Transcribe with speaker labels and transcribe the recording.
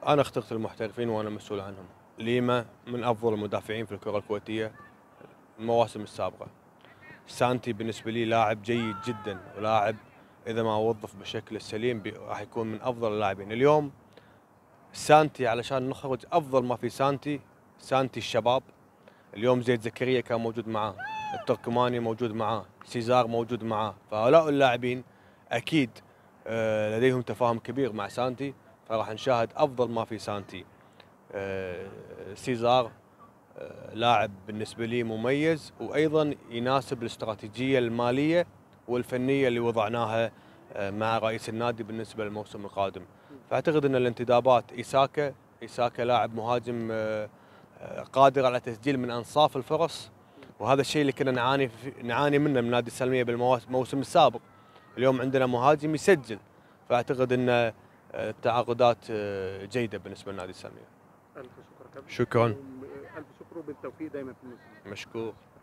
Speaker 1: انا اخترت المحترفين وانا مسؤول عنهم. ليما من افضل المدافعين في الكره الكويتيه المواسم السابقه. سانتي بالنسبه لي لاعب جيد جدا، ولاعب اذا ما وظف بالشكل السليم راح يكون من افضل اللاعبين اليوم. سانتي علشان نخرج افضل ما في سانتي، سانتي الشباب. اليوم زيد زكريا كان موجود معاه، التركماني موجود معاه، سيزار موجود معاه، فهؤلاء اللاعبين اكيد لديهم تفاهم كبير مع سانتي، فراح نشاهد افضل ما في سانتي. سيزار لاعب بالنسبه لي مميز، وايضا يناسب الاستراتيجيه الماليه والفنيه اللي وضعناها مع رئيس النادي بالنسبه للموسم القادم. فاعتقد ان الانتدابات ايساكا لاعب مهاجم قادر على تسجيل من انصاف الفرص، وهذا الشيء اللي كنا نعاني منه من نادي السلميه بالموسم السابق. اليوم عندنا مهاجم يسجل، فاعتقد ان التعاقدات جيده بالنسبه لنادي السلميه.
Speaker 2: الف شكر يا كابتن.
Speaker 1: شكرا.
Speaker 2: الف شكر وبالتوفيق دايما في الموسم.
Speaker 1: مشكور.